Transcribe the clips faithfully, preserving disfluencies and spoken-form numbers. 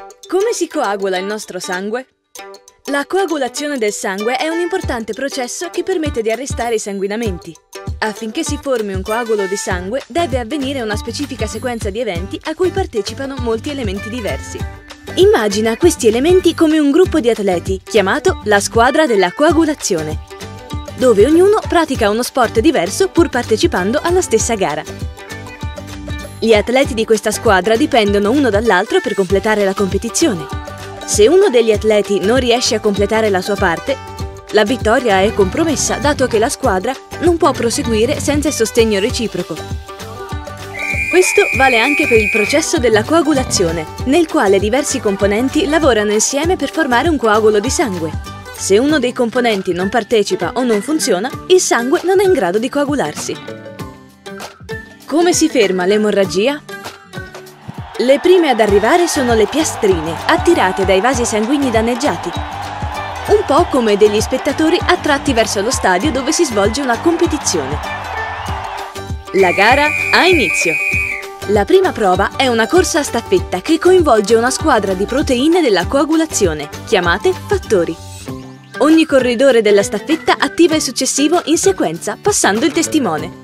Come si coagula il nostro sangue? La coagulazione del sangue è un importante processo che permette di arrestare i sanguinamenti. Affinché si formi un coagulo di sangue, deve avvenire una specifica sequenza di eventi a cui partecipano molti elementi diversi. Immagina questi elementi come un gruppo di atleti, chiamato la squadra della coagulazione, dove ognuno pratica uno sport diverso pur partecipando alla stessa gara. Gli atleti di questa squadra dipendono uno dall'altro per completare la competizione. Se uno degli atleti non riesce a completare la sua parte, la vittoria è compromessa, dato che la squadra non può proseguire senza il sostegno reciproco. Questo vale anche per il processo della coagulazione, nel quale diversi componenti lavorano insieme per formare un coagulo di sangue. Se uno dei componenti non partecipa o non funziona, il sangue non è in grado di coagularsi. Come si ferma l'emorragia? Le prime ad arrivare sono le piastrine, attirate dai vasi sanguigni danneggiati. Un po' come degli spettatori attratti verso lo stadio dove si svolge una competizione. La gara ha inizio. La prima prova è una corsa a staffetta che coinvolge una squadra di proteine della coagulazione, chiamate fattori. Ogni corridore della staffetta attiva il successivo in sequenza, passando il testimone.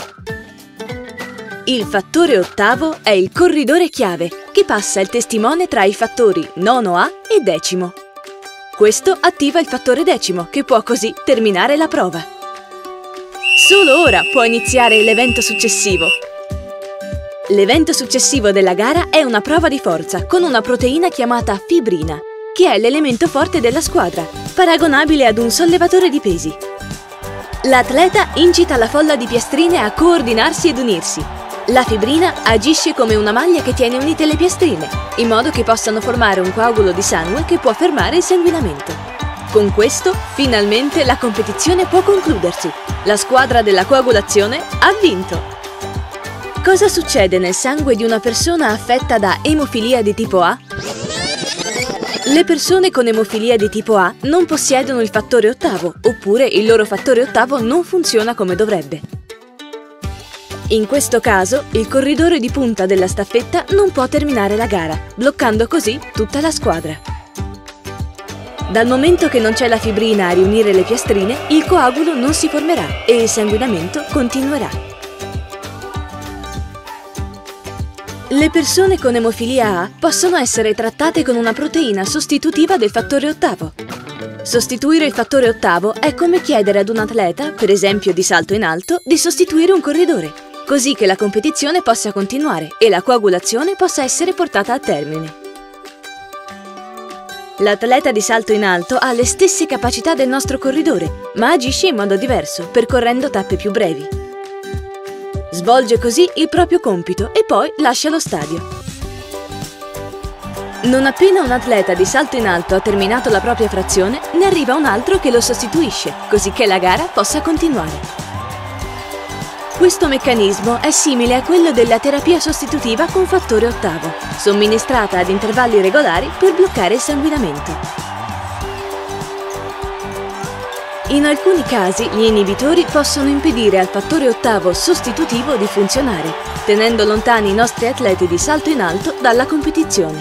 Il fattore ottavo è il corridore chiave, che passa il testimone tra i fattori nono A e decimo. Questo attiva il fattore decimo, che può così terminare la prova. Solo ora può iniziare l'evento successivo. L'evento successivo della gara è una prova di forza con una proteina chiamata fibrina, che è l'elemento forte della squadra, paragonabile ad un sollevatore di pesi. L'atleta incita la folla di piastrine a coordinarsi ed unirsi. La fibrina agisce come una maglia che tiene unite le piastrine, in modo che possano formare un coagulo di sangue che può fermare il sanguinamento. Con questo, finalmente, la competizione può concludersi. La squadra della coagulazione ha vinto! Cosa succede nel sangue di una persona affetta da emofilia di tipo A? Le persone con emofilia di tipo A non possiedono il fattore ottavo, oppure il loro fattore ottavo non funziona come dovrebbe. In questo caso, il corridore di punta della staffetta non può terminare la gara, bloccando così tutta la squadra. Dal momento che non c'è la fibrina a riunire le piastrine, il coagulo non si formerà e il sanguinamento continuerà. Le persone con emofilia A possono essere trattate con una proteina sostitutiva del fattore ottavo. Sostituire il fattore ottavo è come chiedere ad un atleta, per esempio di salto in alto, di sostituire un corridore, così che la competizione possa continuare e la coagulazione possa essere portata a termine. L'atleta di salto in alto ha le stesse capacità del nostro corridore, ma agisce in modo diverso, percorrendo tappe più brevi. Svolge così il proprio compito e poi lascia lo stadio. Non appena un atleta di salto in alto ha terminato la propria frazione, ne arriva un altro che lo sostituisce, così che la gara possa continuare. Questo meccanismo è simile a quello della terapia sostitutiva con fattore ottavo, somministrata ad intervalli regolari per bloccare il sanguinamento. In alcuni casi, gli inibitori possono impedire al fattore ottavo sostitutivo di funzionare, tenendo lontani i nostri atleti di salto in alto dalla competizione.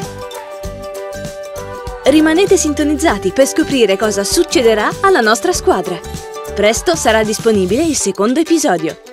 Rimanete sintonizzati per scoprire cosa succederà alla nostra squadra. Presto sarà disponibile il secondo episodio.